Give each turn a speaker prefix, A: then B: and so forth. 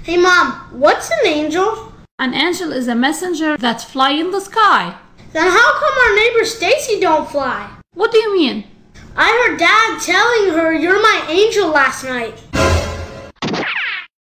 A: Hey Mom, what's an angel?
B: An angel is a messenger that fly in the sky.
A: Then how come our neighbor Stacy don't fly?
B: What do you mean?
A: I heard Dad telling her you're my angel last night.